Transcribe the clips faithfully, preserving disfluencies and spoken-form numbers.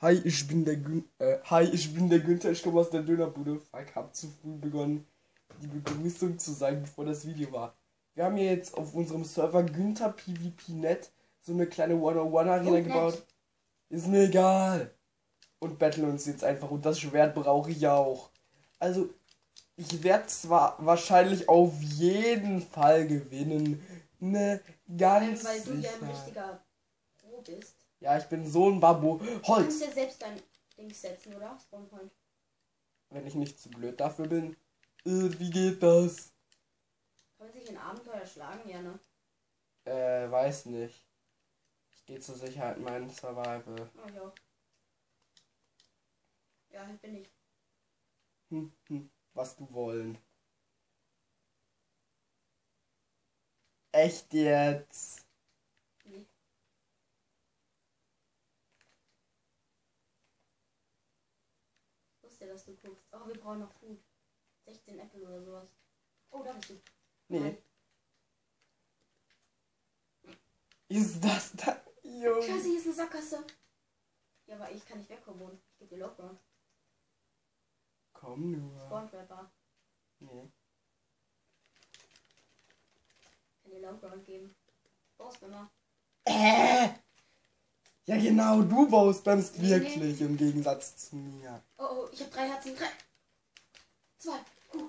Hi, ich bin der Gün äh, Hi, ich bin der Günther, ich komme aus der Dönerbude. Fuck, hab zu früh begonnen, die Begrüßung zu sagen, bevor das Video war. Wir haben hier jetzt auf unserem Server Günther PvP Punkt net so eine kleine one-on-one-Arena gebaut. Ist mir egal. Und battlen uns jetzt einfach. Und das Schwert brauche ich auch. Also, ich werde zwar wahrscheinlich auf jeden Fall gewinnen. Ne, ganz Weil du ja sicher. ein richtiger Pro bist. Ja, ich bin so ein Babo. Du Holz! kannst ja selbst dein Ding setzen, oder? Spawnpoint. Wenn ich nicht zu blöd dafür bin. Äh, wie geht das? Kann man sich in Abenteuer schlagen? Ja, ne? Äh, weiß nicht. Ich gehe zur Sicherheit meinen Survival. Oh, ja. Ja, bin ich. Hm, hm, was du wollen. Echt jetzt? Nee. Ich wusste, dass du guckst. Oh, wir brauchen noch Food. sechzehn Äpfel oder sowas. Oh, da bist du. Nee. Nein. Ist das da? Junge. Scheiße, hier ist eine Sackgasse. Ja, aber ich kann nicht wegkommen. Ich gebe dir Lockdown. Komm nur. Spawn Trapper. Nee. Kann dir Lockdown geben. Brauchst du immer. Äh! Ja genau, du baust Nee, wirklich im Gegensatz zu mir. Oh, oh, ich habe drei Herzen. Drei. Zwei. Uh.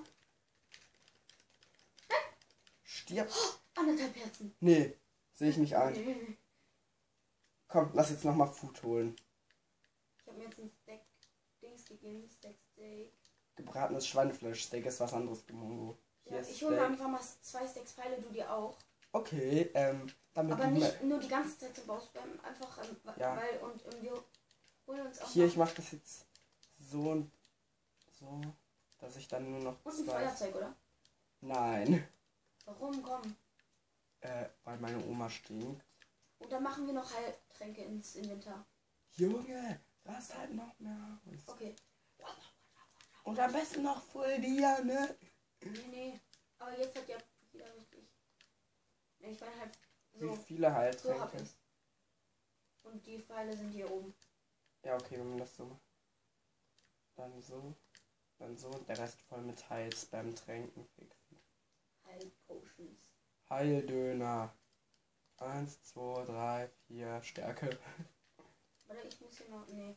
Stirb. Oh, anderthalb Herzen. Nee, sehe ich nicht ein. Nee, nee, nee. Komm, lass jetzt nochmal Food holen. Ich habe mir jetzt ein Stack Dings gegeben. Stack Steak. Gebratenes Schweinefleisch-Steak ist was anderes, Mongo. Hier Ja, ist ich hole mir Steak. einfach mal zwei Stacks Pfeile, du dir auch. Okay, ähm, damit Aber du nicht mal- nur die ganze Zeit zum Bausspammen, einfach, ähm, wa- Ja. weil, und ähm, wir holen uns auch Hier, noch ich mach das jetzt so und so, dass ich dann nur noch und ein zwei... Feuerzeug, oder? Nein, Warum? Komm. äh, weil meine Oma stinkt. Und dann machen wir noch Heiltränke ins Inventar. Junge, du hast halt noch mehr aus. Okay. Und am besten noch voll dir, ne? Nee, nee. Aber jetzt hat ja jeder richtig. Nee, ich meine halt so. Wie viele So hab Heiltränke? ich's. Und die Pfeile sind hier oben. Ja, okay, wenn man das so macht. Dann so, dann so und der Rest voll mit Heil-Spam-Tränken fixen. Heilpotions. Heildöner. Eins, zwei, drei, vier, Stärke. Warte, ich muss hier noch. Nee.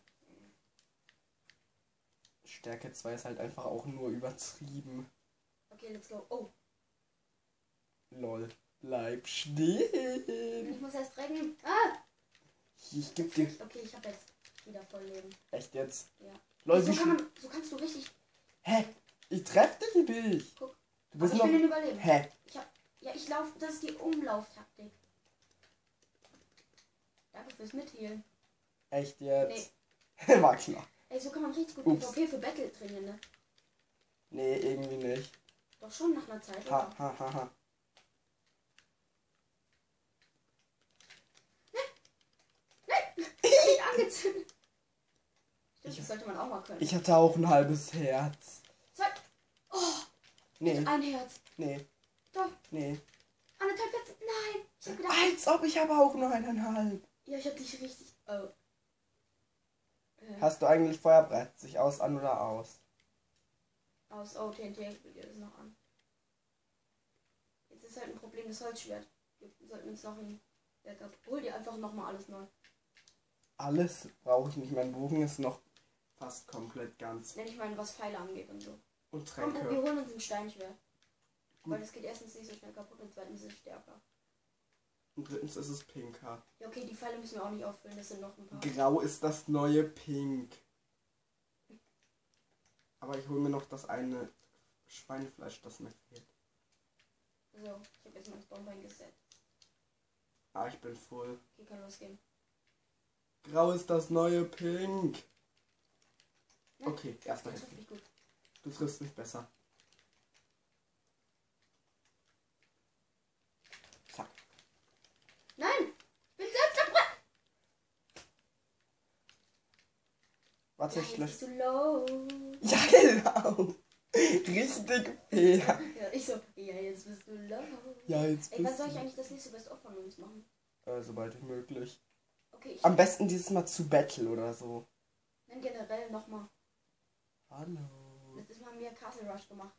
Stärke zwei ist halt einfach auch nur übertrieben. Okay, let's go. Oh, Lol. Bleib stehen. ich muss erst rennen. Ah! Ich geb dir. Okay, ich habe jetzt wieder voll Leben. Echt jetzt? Ja. Lol, So, wie kann schnell. man, so kannst du richtig. Hä? Ich treff dich nicht. Guck. Du Aber bist ich noch. will den überleben. Hä? Ich hab. Ja, ich lauf. Das ist die Umlauftaktik. Danke fürs Mitheilen. Echt jetzt? Nee. War klar. Ey, so kann man richtig gut Ups. PvP für Battle trainieren, ne? Nee, irgendwie nicht. Doch schon nach einer Zeit, Ha, oder? ha, ha, ha. Ich angezündet. Stimmt, Ich- das sollte man auch mal können. Ich hatte auch ein halbes Herz. Zwei. Oh, Nee, ein Herz. nee, Doch. nee. Anderthalb Herzen. Nein. Ich hab gedacht. Als ob, ich habe auch nur eineinhalb. Ja, ich hab dich richtig. Oh. Äh, Hast du eigentlich Feuerbrett? Sich aus, an oder aus? aus. Oh, T N T will dir das noch an. Jetzt ist halt ein Problem, das Holzschwert. Wir sollten uns noch ein Backup. Hol dir einfach nochmal alles neu. Alles brauche ich nicht. Mein Bogen ist noch fast komplett ganz. Nenn ich mal, was Pfeile angeht und so. Und Komm, wir Tränke. holen uns ein Steinschwert. Gut. Weil das geht erstens nicht so schnell kaputt und zweitens ist es stärker. Und drittens ist es pinker. Ja, okay, die Pfeile müssen wir auch nicht auffüllen, das sind noch ein paar. Grau ist das neue Pink. Aber ich hole mir noch das eine Schweinefleisch, das mir fehlt. So, ich habe jetzt mein Spawnbein gesetzt. Ah, ich bin voll. Okay, kann losgehen. Grau ist das neue Pink. Ne? Okay, erstmal Das Hälfte. trifft mich gut. Du triffst mich besser. Zack. Nein! Bin selbst verbrannt! Warte, Ja, ich jetzt lösche. bist du low. Ja, genau. Richtig fair. Ja, ich so, ja, jetzt bist du low. Ja, jetzt Ey, was bist soll ich du. eigentlich das nächste Best-of von uns machen? Äh, sobald wie möglich. Okay, ich. Am besten dieses Mal zu Battle oder so. Dann generell nochmal. Hallo. Letztes Mal haben wir Castle Rush gemacht.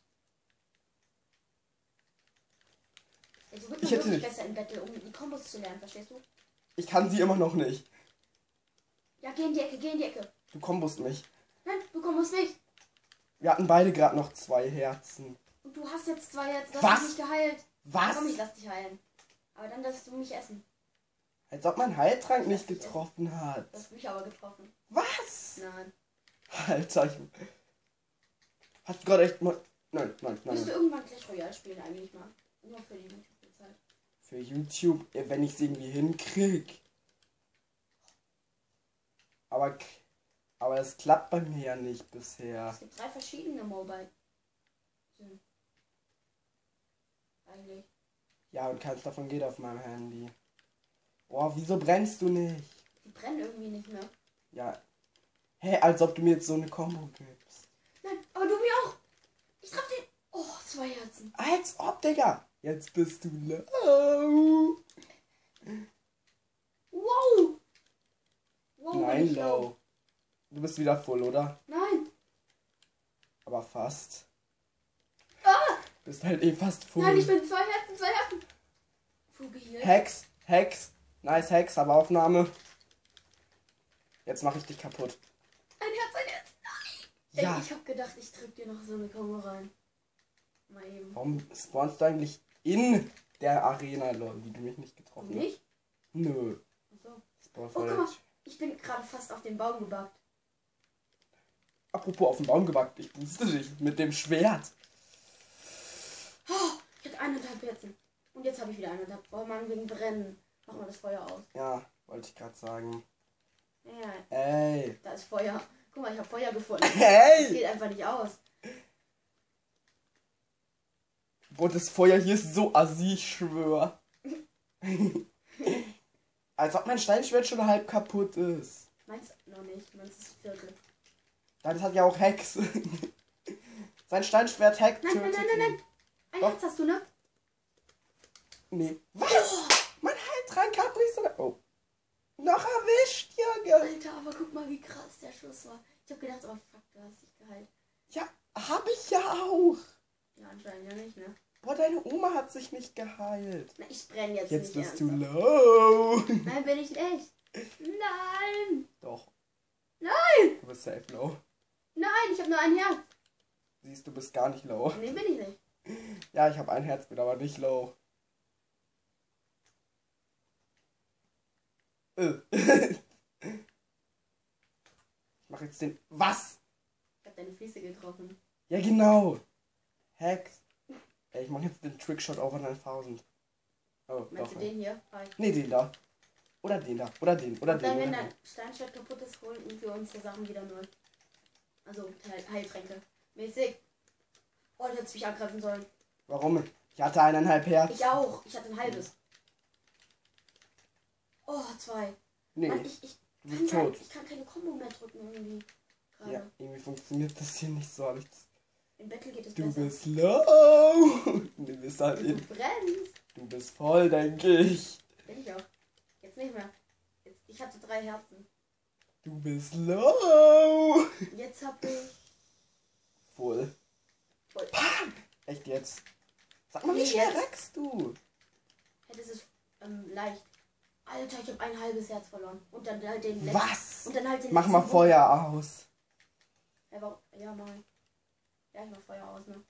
Jetzt wird Ich man hätte wirklich nicht. besser im Battle, um die Kombos zu lernen, verstehst du? Ich kann sie immer noch nicht. Ja, geh in die Ecke, geh in die Ecke. Du kombust mich. Nein, du kombos nicht. Wir hatten beide gerade noch zwei Herzen. Und du hast jetzt zwei jetzt, das Was? hast mich geheilt. Was? Komm, ich lass dich heilen. Aber dann darfst du mich essen. Als ob mein Heiltrank Ich nicht lass dich getroffen hat. Du hast mich aber getroffen. Was? Nein. Alter, ich... Hast du gerade echt mal... Nein, nein, nein. Willst du nein. irgendwann Clash Royale spielen eigentlich mal? Nur für die YouTube-Zeit. Für YouTube, ja, wenn ich es irgendwie hinkrieg. Aber... Aber es klappt bei mir ja nicht bisher. Es gibt drei verschiedene Mobile. Hm. Eigentlich. Ja, und keins davon geht auf meinem Handy. Boah, wieso brennst du nicht? Die brennen irgendwie nicht mehr. Ja. Hä, als ob du mir jetzt so eine Combo gibst. Nein, aber du mir auch. Ich traf den. Oh, zwei Herzen. Als ob, Digga. Jetzt bist du low. Wow. Wow, bin Nein, ich low. Du bist wieder voll, oder? Nein. Aber fast. Ah! Bist halt eh fast voll. Nein, ich bin zwei Herzen, zwei Herzen. Fuge hier. Hex, Hex. Nice Hex, aber Aufnahme. Jetzt mache ich dich kaputt. Ein Herz, ein Herz. Nein. Ja. Ey, ich hab gedacht, ich drück dir noch so eine Kombo rein. Mal eben. Warum spawnst du eigentlich in der Arena, lol, die du mich nicht Und getroffen hast? nicht? Nö. Achso. Spawn Oh, voll guck mal. der- Ich bin gerade fast auf den Baum gebackt. Apropos auf den Baum gebackt, ich booste dich mit dem Schwert. Oh, ich hatte eineinhalb Herzen. Und jetzt habe ich wieder eineinhalb. Oh Mann, wegen Brennen. Mach mal das Feuer aus. Ja, wollte ich gerade sagen. Ja, Ey. da ist Feuer. Guck mal, ich habe Feuer gefunden. Das Hey! geht einfach nicht aus. Boah, das Feuer hier ist so assi, ich schwör. Als ob mein Steinschwert schon halb kaputt ist. Meins noch nicht. Meins ist Viertel. Ja, das hat ja auch Hex. Sein Steinschwert hackt. Nein, nein, tötet nein, nein, ihn. nein. Ein Doch. Herz hast du, ne? Nee. Was? Mein Heiltrank hat mich so... Oh. Noch erwischt, Junge. Alter, aber guck mal, wie krass der Schuss war. Ich hab gedacht, oh fuck, du hast dich geheilt. Ja, hab ich ja auch. Ja, anscheinend ja nicht, ne? Boah, deine Oma hat sich nicht geheilt. Na, ich brenne jetzt, Jetzt nicht bist du ernsthaft. low. Nein, bin ich nicht. Nein. Doch. Nein. Du bist safe low. Nein, ich habe nur ein Herz. Siehst du, bist gar nicht low. Nee, bin ich nicht. Ja, ich habe ein Herz, bin aber nicht low. Äh. Ich mach jetzt den... Was? Ich hab deine Füße getroffen. Ja, genau. Hex. Ey, ich mach jetzt den Trickshot over neuntausend. Oh, Meinst doch. du nicht. den hier? Hi. Nee, den da. Oder den da. Oder den. Oder Und dann, den. wenn Oder dein den. Steinschwert kaputt ist, holen wir uns die Sachen wieder neu. Also Heil Heiltränke. Mäßig. Oh, du hättest mich angreifen sollen. Warum? Ich hatte eineinhalb Herz. Ich auch. Ich hatte ein halbes. Oh, zwei. Nee, Mann, ich, ich, du kann bist kein, tot. ich kann keine Combo mehr drücken irgendwie. Gerade. Ja, irgendwie funktioniert das hier nicht so. hab ich das- Im Battle geht es Du besser. bist low. Du bist halt Du in. brennst. Du bist voll, denke ich. Bin ich auch. Jetzt nicht mehr. Jetzt, ich hatte drei Herzen. Du bist low. Jetzt hab ich. Voll. Voll. Pam! Echt jetzt? Sag mal, wie Nee, schnell jetzt. wächst du? Hätte es ähm, leicht. Alter, ich habe ein halbes Herz verloren. Und dann halt den letzten. Was? Und dann halt den Mach letzten mal Wurf. Feuer aus. Ja, warum- ja, mal. Ja, ich mach Feuer aus, ne?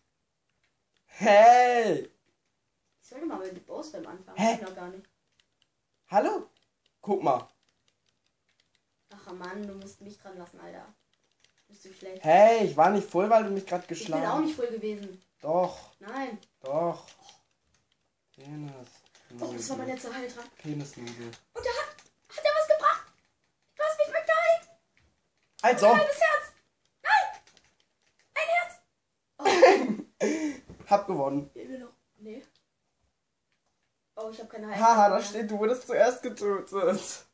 Hey! Ich sollte mal mit Boss beim Anfang. Hä? Ich noch gar nicht. Hallo? Guck mal. Ach Mann, du musst mich dran lassen, Alter. Bist du schlecht. Hey, ich war nicht voll, weil du mich gerade Ich bin geschlagen auch nicht voll gewesen. Doch, Nein. doch. Penis. Oh, das war mein letzter Heiltrank. Penisnudel. Und der hat, hat er was gebracht? Du hast mich weggeheilt. Also, Ein halbes Herz. Nein. Ein Herz. Oh, hab gewonnen. immer noch. Nee. Oh, ich habe keine Heiltrank Haha, da mehr. steht, du wurdest zuerst getötet.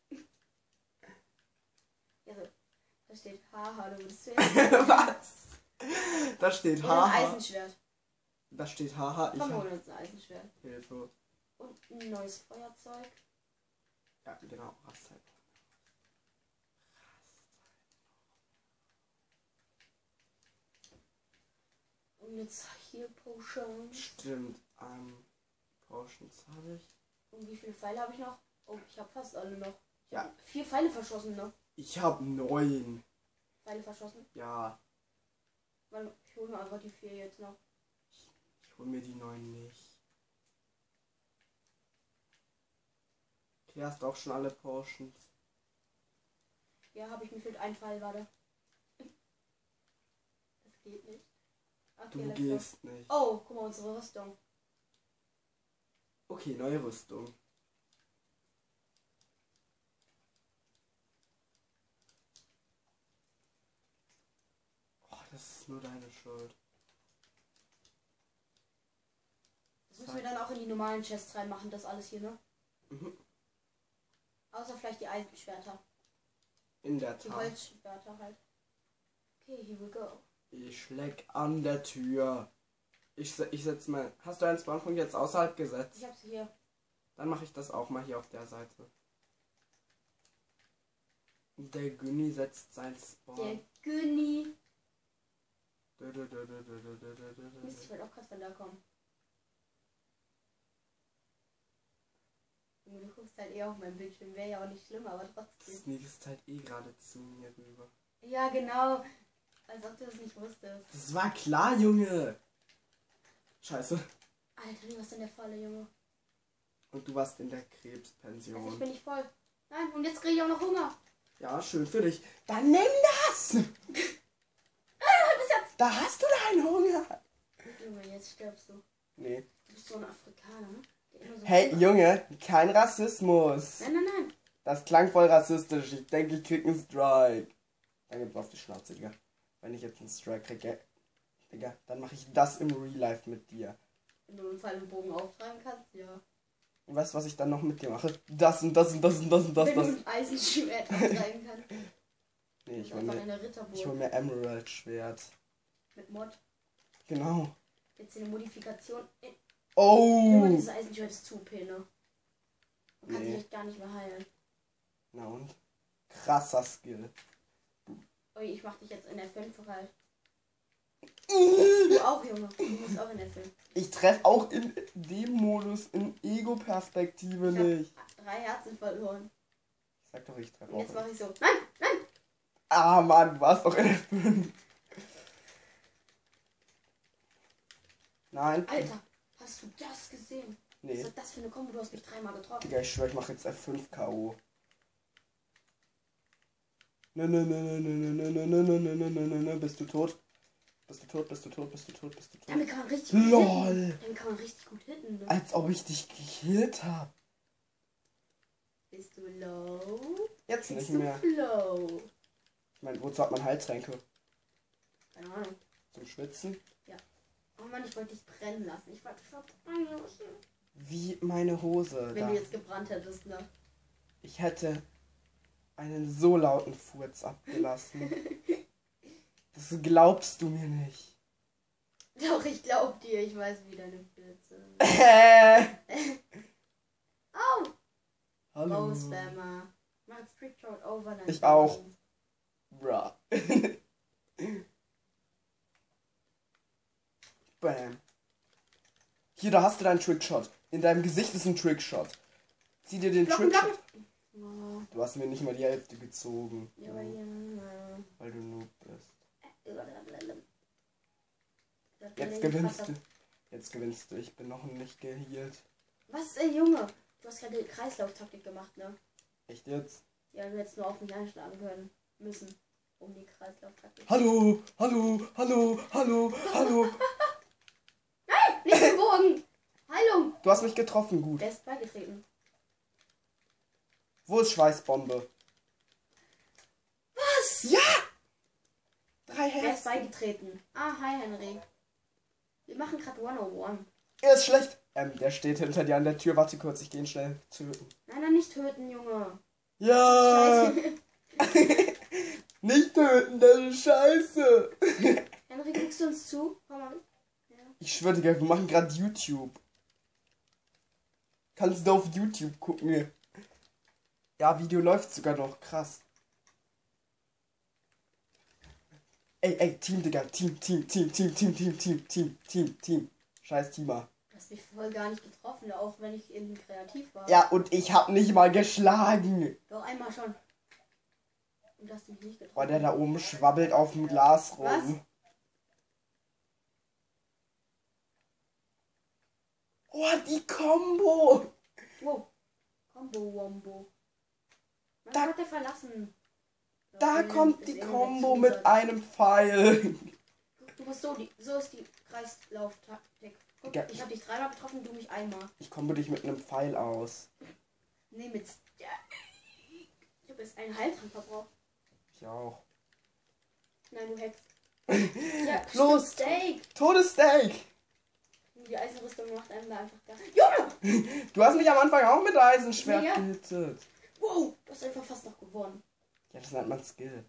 Ja, so. Da steht, haha, du bist zuerst. Was? Da steht Oder ein haha. Eisenschwert. Da steht haha. Ich Komm, hab holen uns ein Eisenschwert. Hilfe. Und ein neues Feuerzeug. Ja, genau. Rastzeit. Und jetzt hier Potion. Stimmt. Ähm, Potions habe ich. Und wie viele Pfeile habe ich noch? Oh, ich habe fast alle noch. Ich Ja. hab vier Pfeile verschossen noch. Ich habe neun. Pfeile verschossen. Ja. Weil ich hole mir einfach die vier jetzt noch. Ich hol mir die neun nicht. Okay, hast auch schon alle Potions. Ja, habe ich mir fehlt ein Pfeil, warte. Das geht nicht. Okay, Du let's gehst nicht. go. Oh, guck mal, unsere Rüstung. Okay, neue Rüstung. Oh, das ist nur deine Schuld. Das müssen wir dann auch in die normalen Chests reinmachen, das alles hier, ne? Mhm. Außer vielleicht die Eisenschwerter. In der Die Tat. Holzschwerter halt. Okay, here we go. Ich leck an der Tür. Ich, se- ich setz mal. Hast du einen Spawnpunkt jetzt außerhalb gesetzt? Ich hab's hier. Dann mache ich das auch mal hier auf der Seite. Der Günni setzt sein Der Spawn. Günni. Dö, dö, dö, dö, dö, dö, dö, dö, dö, dö. Mist, ich wollte auch gerade von da kommen. Junge, du guckst halt eh auf mein Bildschirm. Wäre ja auch nicht schlimm, aber trotzdem. Sneakst halt eh gerade zu mir rüber. Ja, genau. Als ob du das nicht wusstest. Das war klar, Junge. Scheiße. Alter, du warst in der Falle, Junge. Und du warst in der Also ich Krebspension. bin nicht voll. Nein, und jetzt kriege ich auch noch Hunger. Ja, schön für dich. Dann nimm das! Da hast du deinen Hunger. Junge, jetzt stirbst du. Nee. Du bist so ein Afrikaner, ne? Der immer so Hey, Hunger- Junge, kein Rassismus. Nein, nein, nein. Das klang voll rassistisch. Ich denke, ich krieg einen Strike. Dann gibt's auf die Schnauze, Digga. Wenn ich jetzt einen Strike kriege, Digga, dann mache ich das im Real Life mit dir. Wenn du einen Pfeil und Bogen auftreiben kannst, ja. Und weißt du, was ich dann noch mit dir mache? Das und das und das und das und das. Wenn du das. ein Eisenschwert auftreiben kannst. Nee, ich hol Einfach mir, eine ich Ritterburg. hol mir Emerald Schwert. Mit Mod. Genau. Jetzt eine Modifikation. Junge, Oh! dieses Eisenschwert ist zu O P, ne? Man kann Nee. sich echt gar nicht mehr heilen. Na und? Krasser Skill. Ui, ich mach dich jetzt in F fünf halt. Du auch, Junge. Du musst auch in F fünf. Ich treffe auch in dem Modus in Ego-Perspektive Ich hab nicht. drei Herzen verloren. Ich sag doch, ich treffe Und auch. jetzt nicht. mache ich so. Nein, nein! Ah, Mann, du warst doch in F fünf. Nein. Alter, hast du das gesehen? Was Nee. ist das für eine Kombo? Du hast mich dreimal getroffen. Digga, ich schwör, ich mach jetzt F fünf K O. Nö, nö, nö, nö, nö, nö, nö, nö, nö, nö, nö, nö, nö, nö, bist du tot? Bist du tot, bist du tot, bist du tot, bist du tot? Damit kann man richtig gut LOL. hitten. Damit kann man richtig gut hitten, ne? Als ob ich dich gekillt hab. Bist du low? Jetzt Bist nicht du mehr. low? Ich meine, wozu hat man Heiltränke? Keine Ahnung. Zum Schwitzen? Oh Mann, ich wollte dich brennen lassen. Ich wollte dich verbrennen lassen. Wie meine Hose. Wenn Da. du jetzt gebrannt hättest, ne? Ich hätte einen so lauten Furz abgelassen. Das glaubst du mir nicht. Doch, ich glaub dir. Ich weiß, wie deine Pilze. Äh. Au! Hallo. Oh, Spammer. Mach jetzt Trickshot over. dann Ich auch. Bruh. Bam. Hier, da hast du deinen Trickshot. In deinem Gesicht ist ein Trickshot. Zieh dir den Blocken, Trickshot. Oh, Du hast mir nicht mal die Hälfte gezogen. ja, aber ja. Weil du Noob bist. Das Jetzt ist gewinnst krasser. du. Jetzt gewinnst du. Ich bin noch nicht geheilt. Was, ey, Junge? Du hast gerade Kreislauftaktik gemacht, ne? Echt jetzt? Ja, du hättest nur auf mich einschlagen können. Müssen. Um die Kreislauftaktik. Hallo, hallo, hallo, hallo, hallo. Nicht den Bogen! Heilung! Du hast mich getroffen, gut. Wer ist beigetreten? Wo ist Schweißbombe? Was? Ja! Drei Wer ist Herzen. beigetreten? Ah, hi Henry. Wir machen gerade hundertundeins. Er ist schlecht. Ähm, der steht hinter dir an der Tür. Warte kurz, ich gehe ihn schnell töten. Nein, nein, nicht töten, Junge. Ja! Scheiße. Nicht töten, das ist scheiße. Henry, guckst du uns zu? Komm mal. Ja. Ich schwöre, Digga, wir machen gerade YouTube. Kannst du auf YouTube gucken? Ja, Video läuft sogar noch. Krass. Ey, ey, Team, Digga. Team, Team, Team, Team, Team, Team, Team, Team, Team, Team. Scheiß Teamer. Du hast mich voll gar nicht getroffen, auch wenn ich in kreativ war. Ja, und ich hab nicht mal geschlagen. Doch einmal schon. Und du hast mich nicht getroffen. Boah, der da oben schwabbelt auf dem Glas rum. Was? Oh, die Combo. Wow. Combo Wombo. Man Da- hat er verlassen. Da Das kommt ist die irgendein Combo Zusatz. mit einem Pfeil. Du musst so, die, so ist die Kreislauftaktik. Guck, Ja. ich habe dich dreimal getroffen, du mich einmal. Ich combo dich mit einem Pfeil aus. Nee, mit... Ja. Ich habe jetzt einen Heiltrank verbraucht. Ich auch. Nein, du hackst. Ja, Los. stimmt, Steak. Todessteak. Die Eisenrüstung macht einem da einfach gar... Junge! Du hast mich am Anfang auch mit Eisenschwert Ja. gehittet. Wow, du hast einfach fast noch gewonnen. Ja, das nennt man Skill.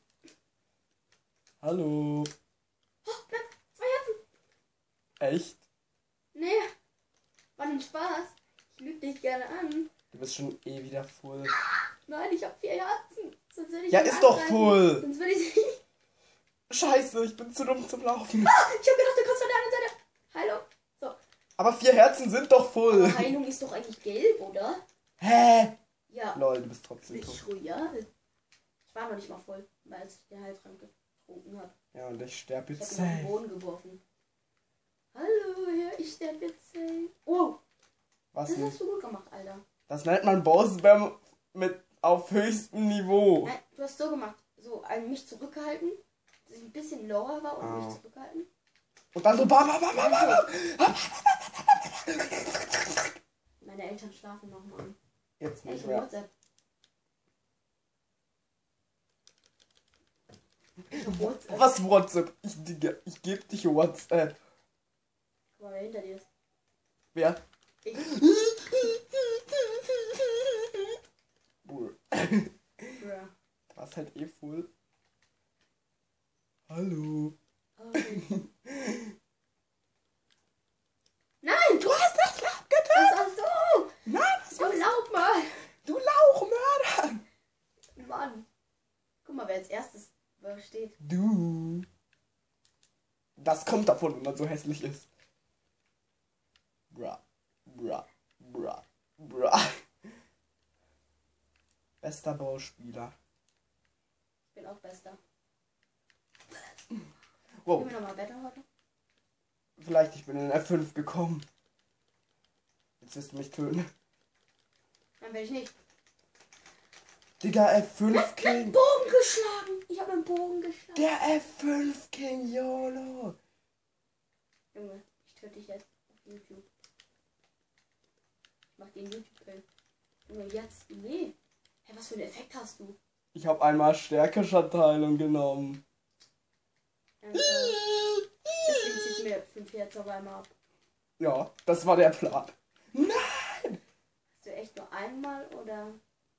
Hallo. Oh, nein, zwei Herzen. Echt? Nee, war ein Spaß. Ich lüge dich gerne an. Du bist schon eh wieder voll. Nein, ich habe vier Herzen. Sonst würde ich Ja, ihn ist doch angreifen. voll. Sonst würde ich... Scheiße, ich bin zu dumm zum Laufen. Ah, ich habe gedacht, du kommst von der anderen Seite. Hallo. So. Aber vier Herzen sind doch voll. Aber Heilung ist doch eigentlich gelb, oder? Hä? Ja. Lol, du bist trotzdem Ich tot. royal. Ich war noch nicht mal voll, weil als ich den Heiltrank getrunken habe. Ja, und ich sterbe Ich jetzt habe ihn auf den safe. Boden geworfen. Hallo, ja, ich sterbe jetzt safe. Oh, Was das denn? hast du gut gemacht, Alter. Das nennt man Boss-Spam mit auf höchstem Niveau. Nein, du hast so gemacht. So, ein mich zurückgehalten, dass ich ein bisschen lower war und Ah. mich zurückgehalten. Und dann so bam, bam, bam, bam, bam. Meine Eltern schlafen nochmal. Jetzt Hey, ich nicht hab mehr. WhatsApp. Ich hab WhatsApp. Was WhatsApp? Ich, Digga, ich geb dich WhatsApp. Guck mal, wer hinter dir ist. Wer? Ich. Bull. Bruh. Was halt eh voll. Hallo. Okay. Nein! Du hast das Laub Was getan! hast du? Nein, was Du war's? lauf mal! Du Lauchmörder! Mann. Guck mal, wer als erstes steht. Du. Das kommt davon, wenn man so hässlich ist. Bra. Bra. Bra. Bra. Bester Bauspieler. Ich bin auch Bester. Wow. Gehen wir nochmal Battle heute? Vielleicht, ich bin in F fünf gekommen. Jetzt wirst du mich töten. Nein, will ich nicht. Digga, F fünf Mit King. Bogen geschlagen! Ich habe einen Bogen geschlagen. Der F fünf King, YOLO. Junge, ich töte dich jetzt auf YouTube. Ich mach den YouTube-Kill. Junge, jetzt. Nee. Hey, was für einen Effekt hast du? Ich habe einmal Stärke-Schatteilung genommen. Ernsthaft? Deswegen ziehst du mir fünf Herz auf einmal ab. Ja, das war der Plan. Nein! Hast du echt nur einmal oder?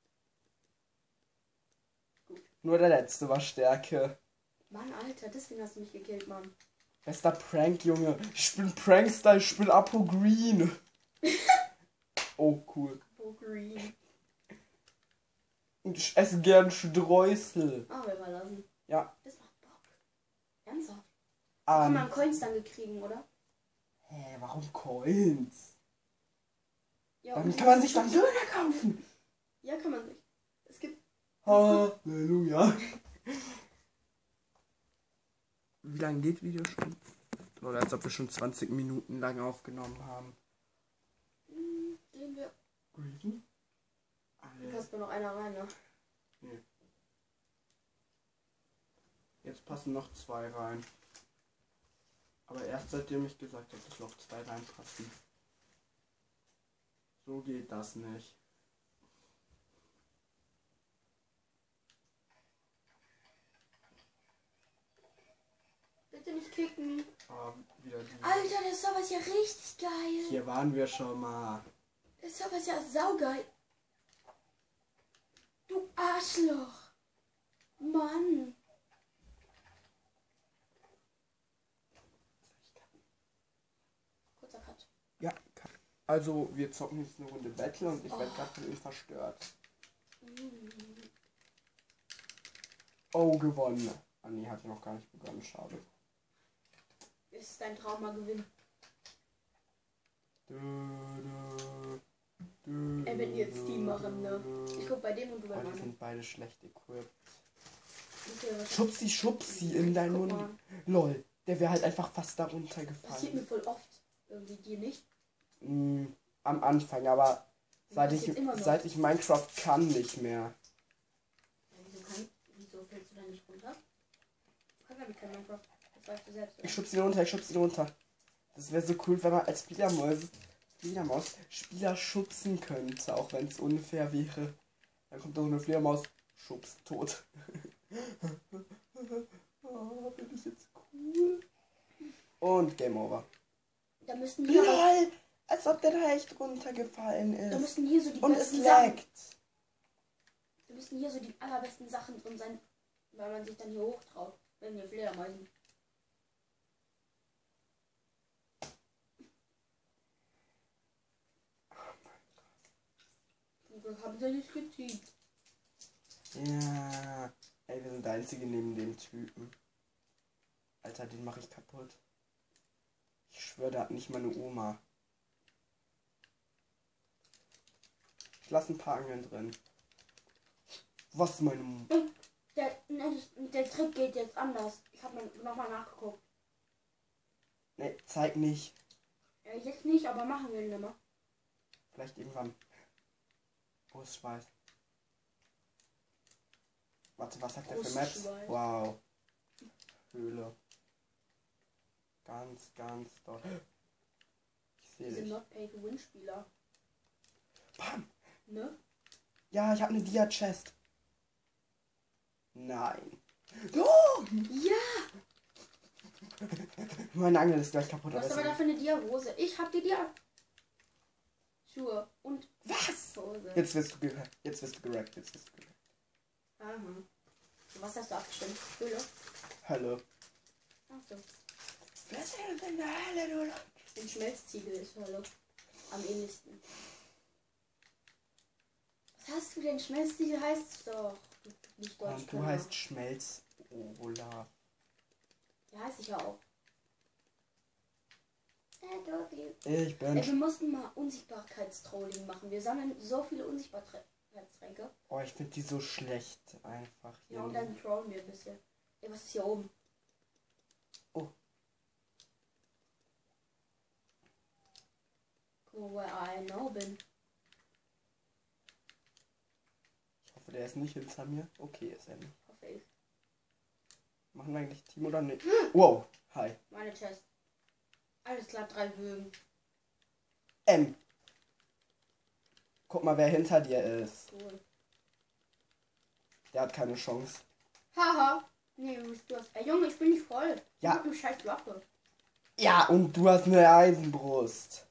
Nur der letzte war Stärke. Mann, Alter, deswegen hast du mich gekillt, Mann. Bester Prank, Junge. Ich bin Prankster, ich bin Apo Green. Oh, cool. Oh, Green. Und ich esse gern Streusel. Ah, wir verlassen. Ja. Das macht Bock. Ernsthaft. Kann Ähm, man Coins dann gekriegen, oder? hä, warum Coins? Ja, Damit und- kann man sich dann Döner kaufen. Ja, kann man sich. Es gibt. Halleluja. Wie lange geht Video schon? Oder als ob wir schon zwanzig Minuten lang aufgenommen haben. Hm, gehen wir. Green? Da passt nur noch einer rein, ne? Jetzt passen noch zwei rein. Aber erst seitdem ich gesagt habe, dass noch zwei reinpassen. So geht das nicht. Bitte nicht kicken. Ah, wieder die. Alter, der Server ist ja richtig geil. Hier waren wir schon mal. Der Server ist ja saugeil. Du Arschloch. Mann. Kurzer Cut. Ja, kann. Also, wir zocken jetzt eine Runde Battle und ich werde gerade von ihm verstört. Oh, gewonnen. Ah nee, hatte ich noch gar nicht begonnen, schade. Ist dein Traum mal gewinnen. Du, du, du, Er wird jetzt Team machen, ne? Ich guck bei dem und du bei oh, die meinem. sind beide schlecht equipped. Okay, was- Schubsi, schubsi in deinen Guck Mund. mal. Lol, der wäre halt einfach fast darunter Passiert mir gefallen. voll oft. Irgendwie dir nicht. Mm, am Anfang, aber seit ich, Passiert immer noch. seit ich Minecraft kann, nicht mehr. Ja, wieso, kann, wieso fällst du da nicht runter? Du kannst damit kein Minecraft. Das weißt du selbst. Oder? Ich schub's ihn runter, ich schub's ihn runter. Das wäre so cool, wenn man als Fledermaus, Fledermaus Spieler schubsen könnte, auch wenn es unfair wäre. Dann kommt da so eine Fledermaus, schubst, tot. Oh, bin ich jetzt cool. Und Game Over. Da müssten hier, aber, LOL! Als ob der da echt runtergefallen da ist. müssten hier so die Und es besten Sachen. laggt. Da müssten hier so die allerbesten Sachen drin sein, weil man sich dann hier hochtraut, wenn wir Fledermäusen. Wir haben sie nicht gezielt. Ja. Ey, wir sind der Einzige neben dem Typen. Alter, den mache ich kaputt. Ich schwöre, der hat nicht meine Oma. Ich lasse ein paar Angeln drin. Was ist meine Oma? Der, ne, der Trick geht jetzt anders. Ich habe nochmal nachgeguckt. Ne, zeig nicht. Ja, jetzt nicht, aber machen wir ihn immer. Vielleicht irgendwann. Wo ist Schweiß? Warte, was sagt der für Maps? Brustschweiß. Wow. Höhle. Ganz, ganz doll. Ich sehe Diese dich. Not Pay to Win Spieler. Bam! Ne? Ja, ich habe eine Dia-Chest. Nein. Oh! Ja! Meine Angel ist gleich kaputt. Du hast aber aber es- dafür eine Dia-Hose. Ich hab die Dia. Schuhe und Was? Hose. Jetzt wirst du gerackt. Jetzt wirst du gerackt. Jetzt wirst du gerackt. Aha. Was hast du abgestimmt? Höhle? Hölle. Achso. Wer ist denn in der Hölle, du Leute? Den Schmelztiegel ist Hölle. Am ähnlichsten. Was hast du denn? Schmelztiegel heißt doch. Du nicht Deutsch. Und du heißt Schmelz Olaf. Ja, heißt ich ja auch. Äh, Dori. Ich Ey, bin. wir mussten mal Unsichtbarkeitstrolling machen. Wir sammeln so viele Unsichtbarkeitstränke. Oh, ich finde die so schlecht. Einfach. Ja, und dann trollen wir ein bisschen. Ey, was ist hier oben? Oh. Guck mal, where I now bin. Ich hoffe, der ist nicht hinter mir. Okay, ist er nicht. Hoffe ich. Machen wir eigentlich Team oder nicht? Wow. Hi. Meine Chest. Alles klar, drei Bögen. M. Guck mal, wer hinter dir ist. Cool. Der hat keine Chance. Haha. Nee, du bist du hast. Ey, Junge, ich bin nicht voll. Ja. Ich hab eine scheiß Waffe. Ja, und du hast eine Eisenbrust.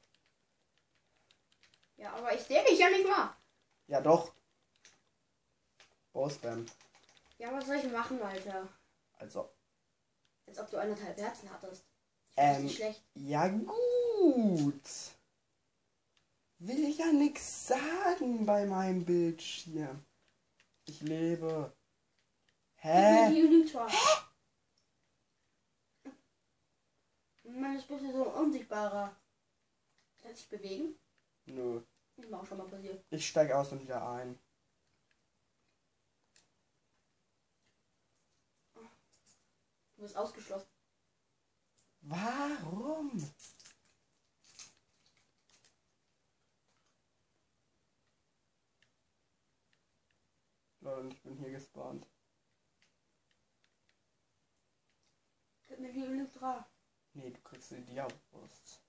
Ja, aber ich sehe dich ja nicht mal. Ja, doch. Bow-Spam. Ja, was soll ich machen, Alter? Also. Als ob du anderthalb Herzen hattest. Ich Ähm. ähm, nicht schlecht. Ja, gut. Will ich ja nix sagen bei meinem Bildschirm. Ich lebe. Gib mir Hä? die Elytra. Mann, ist bitte so ein unsichtbarer. Kann sich bewegen? Nö. Ist mir auch schon mal passiert. Ich steig aus und wieder ein. Du bist ausgeschlossen. Warum? Leute, ich bin hier gespawnt. Gib mir die Elytra. Nee, du kriegst die Diabrust.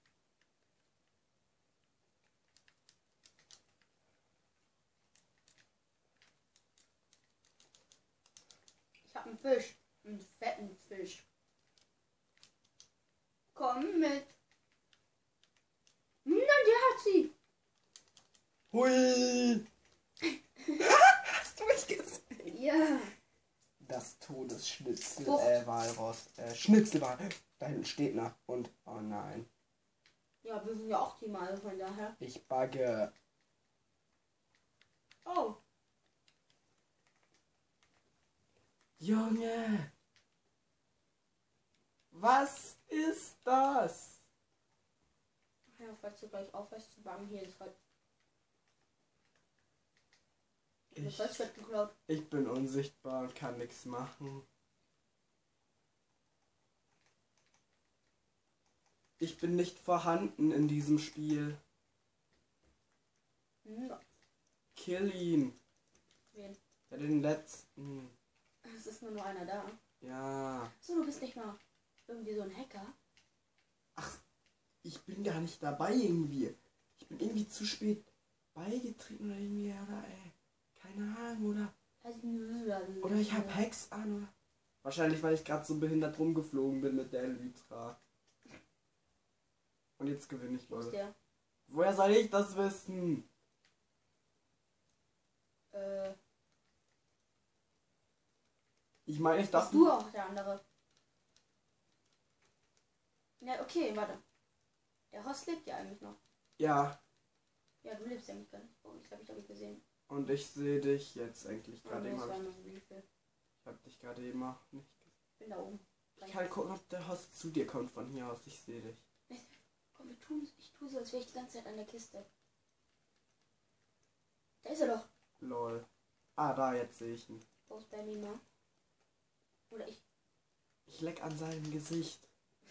Ich hab einen Fisch. Einen fetten Fisch. Komm mit. Nein, der hat sie. Hui! Hast du mich gesehen? Ja. Das Todesschnitzel, Frucht. äh, Walross. Äh, Schnitzelwal. Da hinten steht noch. Und, oh nein. Ja, wir sind ja auch Team, also von daher. Ich bugge. Oh. Junge! Was ist das? Ja, falls du gleich aufhörst zu bangen, hier ist halt. Ich, Das wird geklaut. ich bin unsichtbar und kann nichts machen. Ich bin nicht vorhanden in diesem Spiel. Hm. Kill ihn. Wen? Ja, den letzten. Es ist nur noch einer da. Ja. So, du bist nicht mal irgendwie so ein Hacker. Ach, ich bin gar nicht dabei irgendwie. Ich bin irgendwie zu spät beigetreten oder irgendwie, oder ey. Keine Ahnung, oder? Oder ich hab Hacks an, oder? Wahrscheinlich, weil ich gerade so behindert rumgeflogen bin mit der Elytra. Und jetzt gewinne ich, Wo ist Leute. der? Woher soll ich das wissen? Äh. Ich meine, ich dachte... Bist du auch der andere? Ja, okay, warte. Der Host lebt ja eigentlich noch. Ja, Ja, du lebst eigentlich gar nicht. Oh, ich habe ich habe gesehen. und ich sehe dich jetzt eigentlich Oh, gerade nee, eben. es Hab war ich, nur so wie viel. ich habe dich gerade eben auch nicht gesehen. Ich bin da oben. Ich kann gucken, ob der Host zu dir kommt von hier aus. Ich sehe dich. Komm, wir tun, ich tue so, als wäre ich die ganze Zeit an der Kiste. Da ist er doch. Lol. Ah, da, jetzt sehe ich ihn. Wo ist Berliner? Oder ich. Ich leck an seinem Gesicht.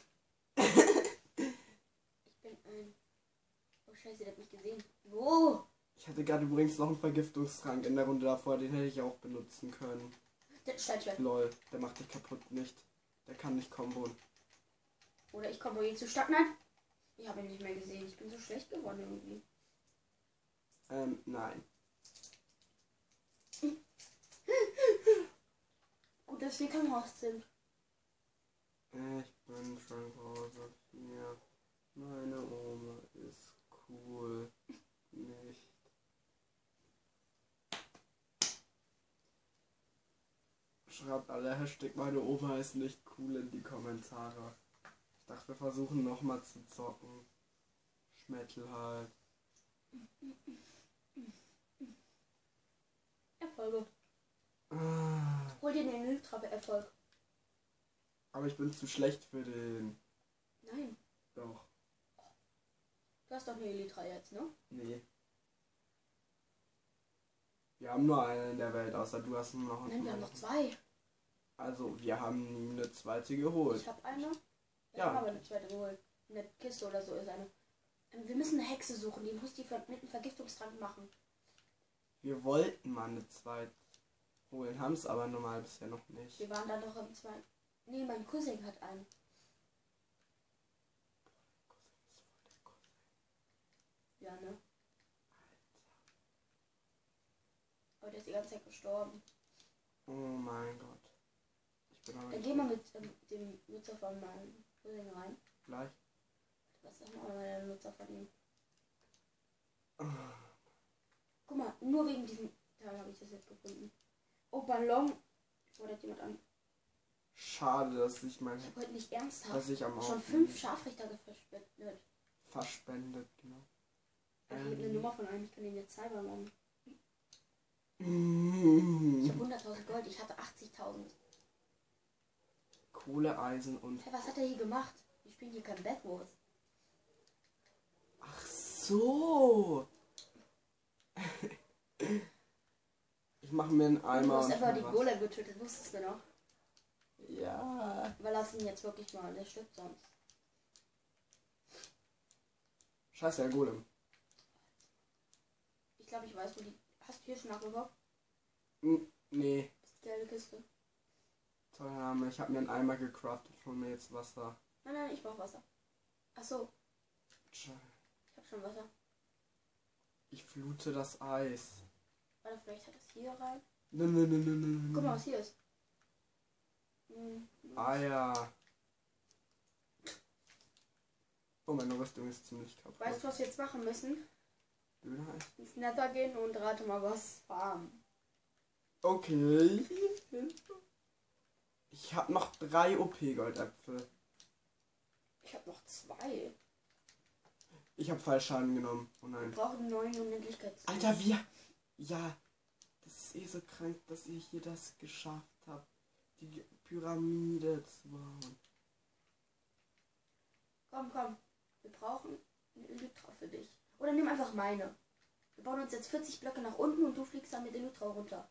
Ich bin ein. Oh Scheiße, der hat mich gesehen. Wo? Ich hatte gerade übrigens noch einen Vergiftungstrank in der Runde davor. Den hätte ich auch benutzen können. Der Steinschwert. Lol, der macht dich kaputt nicht. Der kann nicht komboen. Oder ich komme jetzt zu stark. Nein. Ich habe ihn nicht mehr gesehen. Ich bin so schlecht geworden irgendwie. Ähm, nein. Gut, dass wir kein Haus sind. Ich bin schon Hause vier. Meine Oma ist cool. Nicht. Schreibt alle Hashtag meine Oma ist nicht cool in die Kommentare. Ich dachte, wir versuchen nochmal zu zocken. Schmettel halt. Erfolge. Ah, Hol dir den Elytra-Erfolg. aber ich bin zu schlecht für den. Nein. Doch. Du hast doch eine Elytra jetzt, ne? Nee. Wir haben nur einen in der Welt, außer du hast nur noch Nein, wir haben einen. noch zwei. Also, wir haben eine zweite geholt. Ich habe eine. Ja. Ich habe aber eine zweite geholt. In der Kiste oder so ist eine. Ähm, Wir müssen eine Hexe suchen, die muss die ver- mit einem Vergiftungstrank machen. Wir wollten mal eine zweite holen, haben es aber normal bisher noch nicht. Wir waren da doch im zweiten. Nee, mein Cousin hat einen. Ja, ne? Aber der ist die ganze Zeit gestorben. Oh mein Gott. Ich bin aber Dann nicht geh mal mit ähm, dem Nutzer von meinem Cousin rein. gleich. Was ist nochmal der Nutzer von ihm? Oh, Guck mal, nur wegen diesem Teil habe ich das jetzt gefunden. Oh, Ballon. Fordert jemand an. schade, dass ich mein, Ich habe heute nicht ernsthaft dass ich am schon Aufnehmen fünf Scharfrichter verspendet. verspendet, genau. Ich habe eine Nummer von einem, ich kann den jetzt selber nennen. Ich Ähm, habe hunderttausend Gold, ich hatte achtzigtausend. Kohle, Eisen und... Hey, was hat er hier gemacht? Wir spielen hier kein Bad Wars. Ach so! Ich mache mir einen Du Eimer hast und einfach die was. Golem getötet, wusstest du noch? Ja. Wir lassen ihn jetzt wirklich mal, der stirbt sonst. Scheiße, der Golem. Ich glaube, ich weiß, wo die... Hast du hier schon nachgeguckt? N nee. Das ist die gelbe Kiste. Toller Name. Ich habe mir einen Eimer gecraftet. Ich hol mir jetzt Wasser. Nein, nein, ich brauche Wasser. Ach so, Tja, ich habe schon Wasser. ich flute das Eis. Warte, vielleicht hat das hier rein. Nö, nö, nö, nö, nö. Guck mal, was hier ist. Hm. Eier. Oh, meine Rüstung ist ziemlich kaputt. Weißt du, was wir jetzt machen müssen? Döner-Eis? Ins Nether gehen und rate mal was farmen. Okay. Ich habe noch drei O P-Goldäpfel. Ich habe noch zwei. Ich habe Fallschaden genommen. Oh Wir nein. brauchen neun Unendlichkeits. Alter, wir... Ja. Das ist eh so krank, dass ihr hier das geschafft habt. Die Pyramide zu bauen. Komm, komm. Wir brauchen eine Elytra für dich. Oder nimm einfach meine. Wir bauen uns jetzt vierzig Blöcke nach unten und du fliegst dann mit Elytra runter.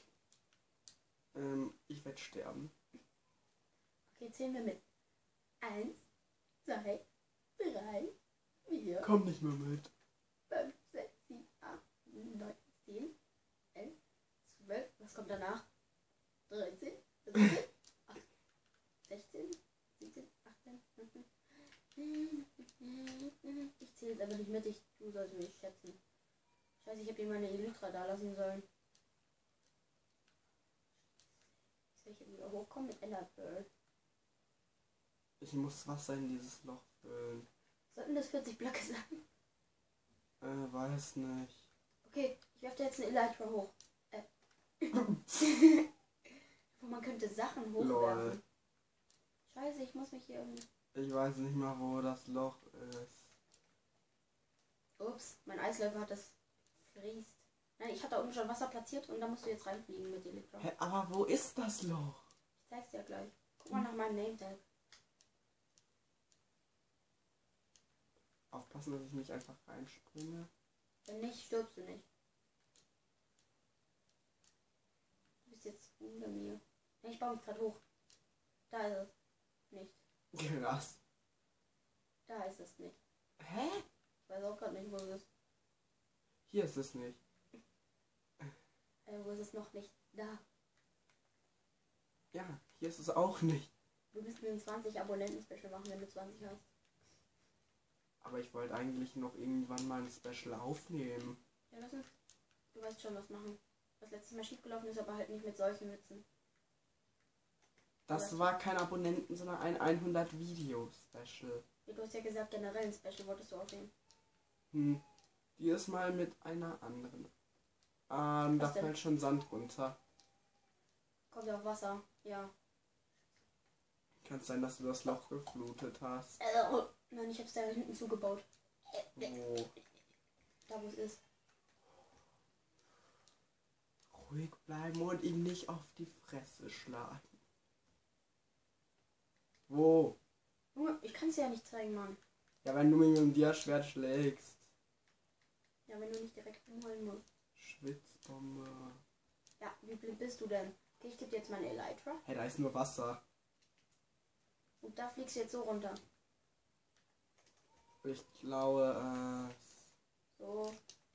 Ähm, ich werde sterben. Okay, zählen wir mit. Eins, zwei, drei, vier. Komm nicht mehr mit. fünf, sechs, sieben, acht, neun, zehn, elf, zwölf. Was kommt danach? dreizehn, vierzehn, achtzehn, sechzehn, siebzehn, achtzehn, neunzehn. Ich zähle jetzt aber nicht mit, ich, du sollst mich schätzen. Scheiße, ich habe dir meine Elytra da lassen sollen. Jetzt will ich jetzt wieder hochkommen mit Ender Pearl. Ich muss Wasser in dieses Loch füllen. Sollten das vierzig Blöcke sein? Äh, weiß nicht. Okay, ich werfe jetzt eine Elytra hoch. Äh. Man könnte Sachen hochwerfen. Lol. Scheiße, ich muss mich hier irgendwie... Ich weiß nicht mal, wo das Loch ist. Ups, mein Eisläufer hat das gefriest. Nein, ich habe da unten schon Wasser platziert und da musst du jetzt reinfliegen mit Elytra. Hä, aber wo ist das Loch? Ich zeig's dir gleich. Guck mal nach meinem Name-Tag. Aufpassen, dass ich nicht einfach reinspringe. Wenn nicht, stirbst du nicht. Du bist jetzt unter mir. Ich baue mich gerade hoch. Da ist es. Nicht. Krass. Da ist es nicht. Hä? Ich weiß auch gerade nicht, wo es ist. Hier ist es nicht. Äh, wo ist es noch nicht? Da. Ja, hier ist es auch nicht. Du müsst mir ein zwanzig Abonnenten-Special machen, wenn du zwanzig hast. Aber ich wollte eigentlich noch irgendwann mal ein Special aufnehmen. Ja, lass uns. Du weißt schon, was machen. Was letztes Mal schiefgelaufen ist, aber halt nicht mit solchen Witzen. Das war kein Abonnenten, sondern ein hundert Video-Special. Ja, du hast ja gesagt, generell ein Special wolltest du aufnehmen. Hm. Dieses Mal mit einer anderen. Ähm, da Was denn? fällt schon Sand runter. Kommt ja auf Wasser. Ja. Kann sein, dass du das Loch geflutet hast. Äh, oh. Nein, ich hab's da hinten zugebaut. Oh. Da, wo es ist. Ruhig bleiben und ihn nicht auf die Fresse schlagen. Wo? Junge, ich kann's dir ja nicht zeigen, Mann. Ja, wenn du mich mit dem Dia-Schwert schlägst. Ja, wenn du nicht direkt umholen musst. Schwitzbombe. Ja, wie blind bist du denn? Okay, ich gebe dir jetzt meine Elytra. Hey, da ist nur Wasser. Und da fliegst du jetzt so runter. Ich glaube, äh... So.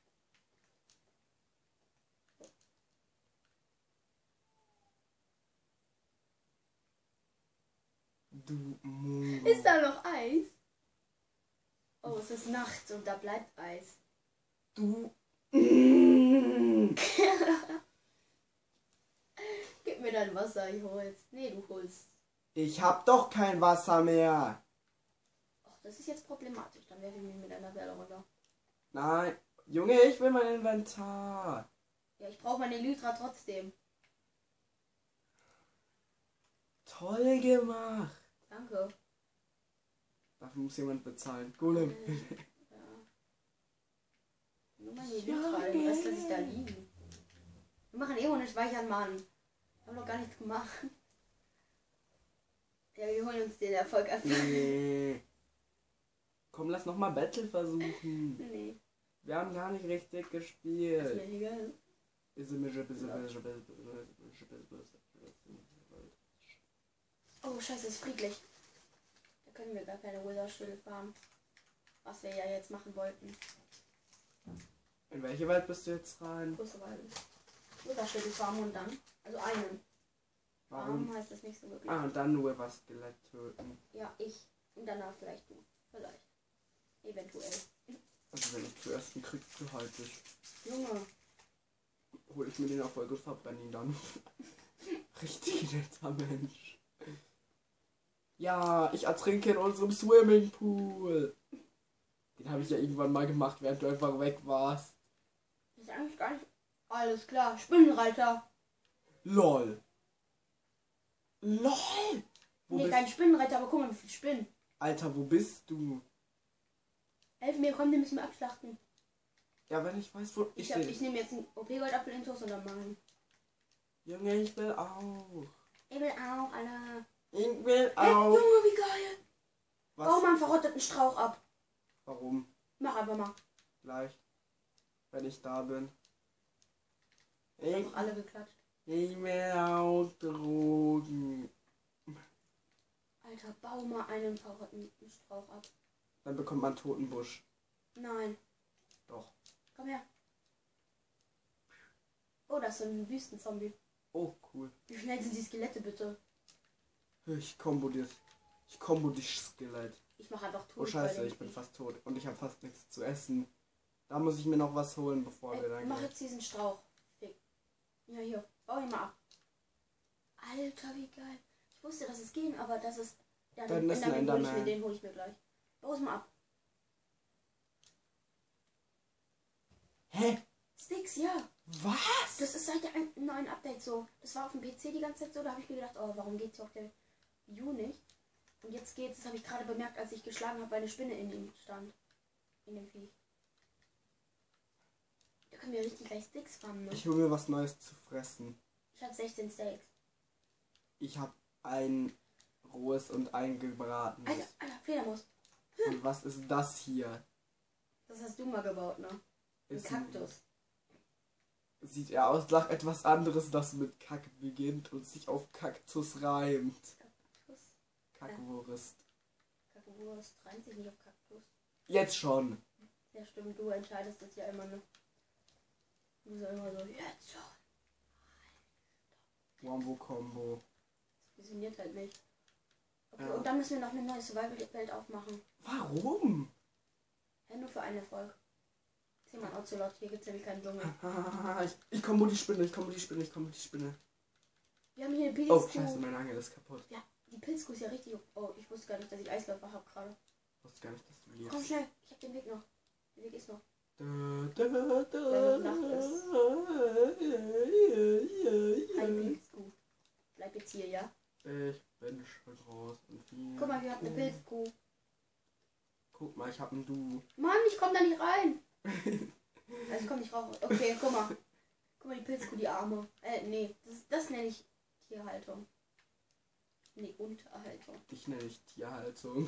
Du Mungo. Ist da noch Eis? Oh, es ist Nacht und da bleibt Eis. Du... Gib mir dein Wasser, ich hol's. Nee, du holst. Ich hab doch kein Wasser mehr. Ach, das ist jetzt problematisch. Dann werfe ich mich mit einer Welle runter. Nein. Junge, ich will mein Inventar. Ja, ich brauche meine Elytra trotzdem. Toll gemacht. Danke. Dafür muss jemand bezahlen. Golem. Ja. Nur meine Elytra, den Rest lasse ich da liegen. Wir machen eh ohne Speichern, Mann. Wir haben noch gar nichts gemacht. Ja, wir holen uns den Erfolg ab. Nee. Komm, lass noch mal Battle versuchen. Nee. Wir haben gar nicht richtig Ist mir gespielt. egal. Oh, scheiße, ist friedlich. Da können wir gar keine Wither-Schilde farmen. Was wir ja jetzt machen wollten. In welche Welt bist du jetzt rein? Kussewald. Wither-Schilde farmen und dann. Also einen. Farmen Warum? heißt das nicht so wirklich. Ah, und dann nur was Skelett töten. Ja, ich. Und danach vielleicht du. Vielleicht. Eventuell. Also wenn ich zuerst einen Krieg behalte ich, Junge. hole ich mir den Erfolg und verbrenne ihn dann. Richtig netter Mensch. Ja, ich ertrinke in unserem Swimmingpool. Den habe ich ja irgendwann mal gemacht, während du einfach weg warst. Das ist eigentlich gar nicht. Alles klar. Spinnenreiter. LOL. LOL. Wo Nee, bist kein Spinnenreiter, aber guck mal, wie viele Spinnen. Alter, wo bist du? Helf mir, komm, die müssen wir abschlachten. Ja, wenn ich weiß, wo... Ich, Ich, hab- will... ich nehme jetzt einen O P-Goldapfel in Toast und dann machen. Junge, ich will auch. Ich will auch, Alter. Ich will Hey, auch. Junge, wie geil. Was? Bau mal einen verrotteten Strauch ab. Warum? Mach einfach mal. Gleich. Wenn ich da bin. Ich Ich, hab alle geklatscht. ich will auch Drogen. Alter, bau mal einen verrotteten Strauch ab. Dann bekommt man Totenbusch. Nein. Doch. Komm her. Oh, das ist ein Wüstenzombie. Oh, cool. Wie schnell sind die Skelette bitte? Ich kombo dir. Ich kombo dich Skelett. Ich mach einfach tot. Oh scheiße, ich bin fast tot. Und ich habe fast nichts zu essen. Da muss ich mir noch was holen, bevor Ey, wir dann mach gehen. jetzt diesen Strauch. Fick. Ja, hier. Bau ihn mal ab. Alter, wie geil. Ich wusste, dass es ging, aber das ist... Ja, Dann den ist ein Enderman hol ich mir, Enderman. den hole ich mir gleich. Bau es mal ab. Hä? Sticks, ja. Was? Das ist seit der ein- neuen Update so. Das war auf dem P C die ganze Zeit so. Da habe ich mir gedacht, oh, warum geht's auf der Wii U nicht? Und jetzt geht's. Das habe ich gerade bemerkt, als ich geschlagen habe, weil eine Spinne in ihm stand. In dem Viech. Da können wir richtig gleich Sticks farmen, ne? Ich hole mir was Neues zu fressen. Ich habe sechzehn Steaks. Ich habe ein rohes und ein gebratenes. Alter, Alter, Fledermaus. Und was ist das hier? Das hast du mal gebaut, ne? Ein Ist Kaktus. Ein, sieht er aus nach etwas anderes, das mit Kack beginnt und sich auf Kaktus reimt. Kaktus. Kackwurst. Kackwurst. Reimt sich nicht auf Kaktus. Jetzt schon. Ja, stimmt. Du entscheidest das ja immer, ne? Du bist ja immer so, jetzt schon. Wombo-Combo. Das funktioniert halt nicht. Okay, Ja. und dann müssen wir noch eine neue Survival-Welt aufmachen. Warum? Ja, nur für einen Erfolg. Zieh mal ein Ocelot, hier gibt's nämlich keinen Dschungel. ich, ich kombo die Spinne, ich kombo die Spinne, ich kombo die Spinne. Wir haben hier eine Oh, Pilzkuh. scheiße, meine Angel ist kaputt. Ja, die Pilzkuh ist ja richtig... Oh, ich wusste gar nicht, dass ich Eisläufer habe gerade. Ich wusste gar nicht, dass du Komm lebst. schnell, ich hab den Weg noch. Der Weg ist noch. Da, da, da, Wenn es Nacht ist. Hi ist. Pilzkuh. Bleib jetzt hier, ja? Ich bin schon raus. Und wir Guck mal, wir haben eine Pilzkuh. Guck mal, ich hab ein Du. Mann, ich komm da nicht rein. Also ich komm nicht raus. Okay, guck mal. Guck mal, die Pilzkuh, die Arme. Äh, nee, das, das nenne ich Tierhaltung. Nee, Unterhaltung. Dich nenne ich Tierhaltung.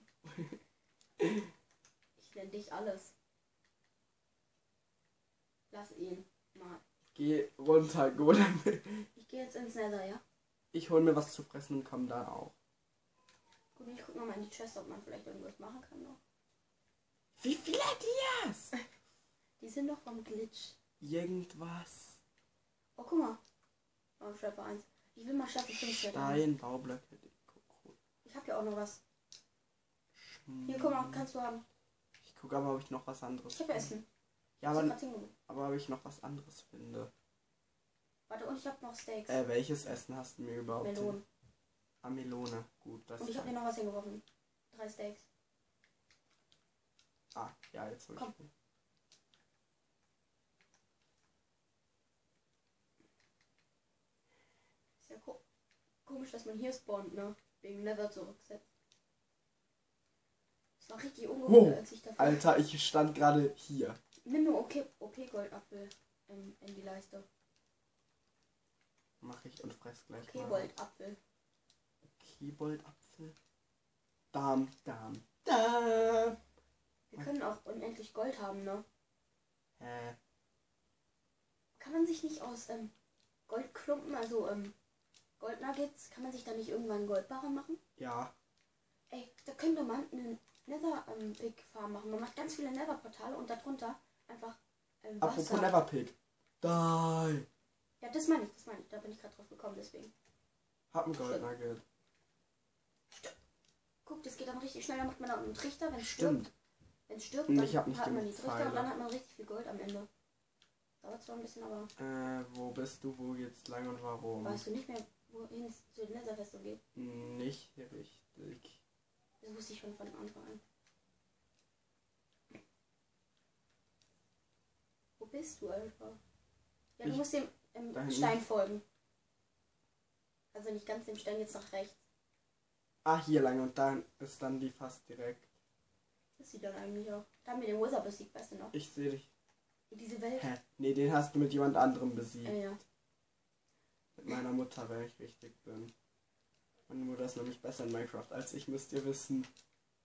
Ich nenne dich alles. Lass ihn mal. Geh runter, Golem. Ich gehe jetzt ins Nether, ja? Ich hol mir was zu fressen und komm da auch. Gut, ich guck nochmal in die Chest, ob man vielleicht irgendwas machen kann noch. Wie viele Dias? Die sind doch vom Glitch. Irgendwas. Oh, guck mal. Oh, Schärfe eins. Ich will mal Schärfe fünf stellen. Stein, Baublöcke. Ich hab ja auch noch was. Hier, guck mal, kannst du haben. Ich gucke aber, ob ich noch was anderes Ich hab Essen. Ja, Ich hab aber, grad hingenommen. aber ob ich noch was anderes finde. Warte, und ich hab noch Steaks. Äh, welches Essen hast du mir überhaupt? Melonen. Ah, Melone. Gut, das Und ich hab dir noch was hingeworfen. Drei Steaks. Ah, ja, jetzt hol ich Komm. mir. Ist ja ko komisch, dass man hier spawnt, ne? Wegen Nether zurücksetzt. Das war richtig ungefähr, Wow, als ich dafür... Alter, ich stand gerade hier. Nimm nur O P-Goldapfel in, in die Leiste. Mach ich und fress gleich mal. Koboldapfel. Koboldapfel. Dam, dam, dam. Wir können auch unendlich Gold haben, ne? Hä? Kann man sich nicht aus ähm, Goldklumpen, also ähm, Goldnuggets, kann man sich da nicht irgendwann Goldbarren machen? Ja. Ey, da könnte man eine Nether-Pick-Farm machen. Man macht ganz viele Nether-Portale und darunter einfach ähm, Wasser. Apropos Neverpick. Die. Ja, das meine ich, das meine ich. Da bin ich gerade drauf gekommen, deswegen. Hab ein Goldnugget. Guck, das geht dann richtig schnell. Da macht man dann einen Trichter, wenn es Stimmt. stirbt. Wenn es stirbt, Und dann ich hab nicht hat man genug die Trichter Pfeile. und dann hat man richtig viel Gold am Ende. Dauert zwar ein bisschen, aber Äh, wo bist du? Wo geht's lang und warum? weißt du nicht mehr, wohin es zu den Netherfestung geht. Nicht richtig. Das wusste ich schon von Anfang an. Wo bist du, Alter? Ja, du Ich- musst dem ähm, da hinten. Stein folgen. Also nicht ganz dem Stein, jetzt nach rechts. Ah, hier lang und dann ist dann die fast direkt. Das sieht dann eigentlich auch. Da haben wir den Wither besiegt, weißt du noch? Ich sehe dich. Diese Welt. Hä? Nee, den hast du mit jemand anderem besiegt. Äh, ja. Mit meiner Mutter, wenn ich richtig bin. Meine Mutter ist nämlich besser in Minecraft als ich, müsst ihr wissen.